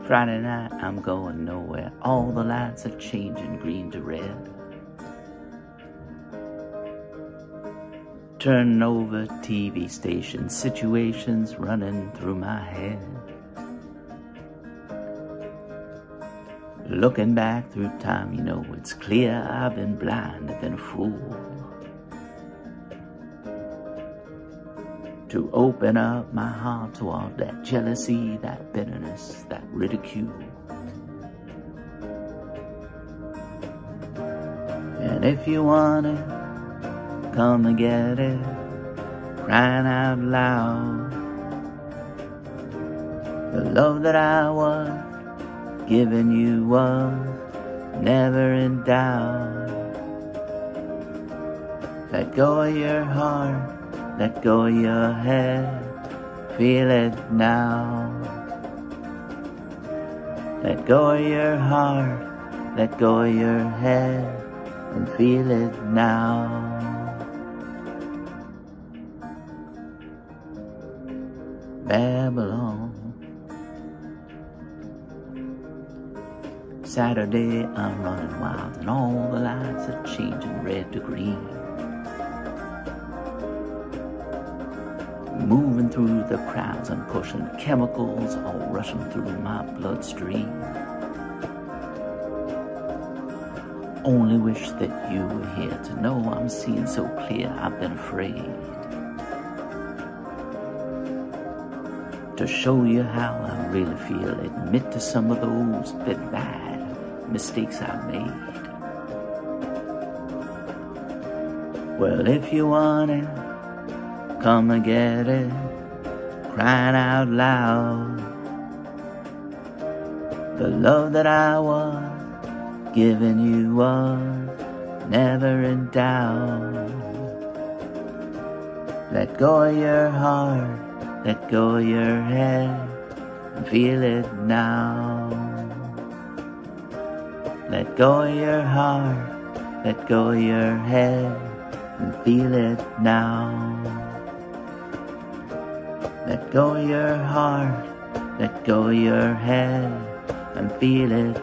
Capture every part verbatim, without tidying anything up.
Friday night, I'm going nowhere. All the lights are changing green to red. Turning over T V stations, situations running through my head. Looking back through time, you know, it's clear I've been blind, I've been a fool to open up my heart to all that jealousy, that bitterness, that ridicule. And if you want it, come and get it, crying out loud. The love that I was giving you was never in doubt. Let go of your heart, let go of your head, feel it now. Let go of your heart, let go of your head, and feel it now. Babylon. Saturday, I'm running wild, and all the lights are changing red to green. Moving through the crowds and pushing chemicals all rushing through my bloodstream. Only wish that you were here to know I'm seeing so clear I've been afraid to show you how I really feel. Admit to some of those bit bad mistakes I made. Well, if you want it, come and get it, crying out loud. The love that I was giving you was never in doubt. Let go of your heart, let go of your head, and feel it now. Let go of your heart, let go of your head, and feel it now. Let go of your heart, let go of your head, and feel it.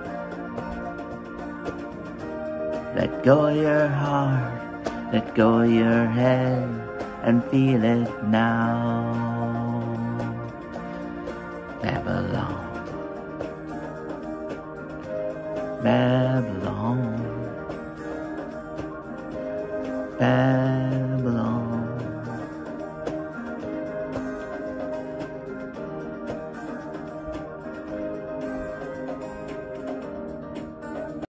Let go of your heart, let go of your head, and feel it now. Babylon, Babylon, Babylon.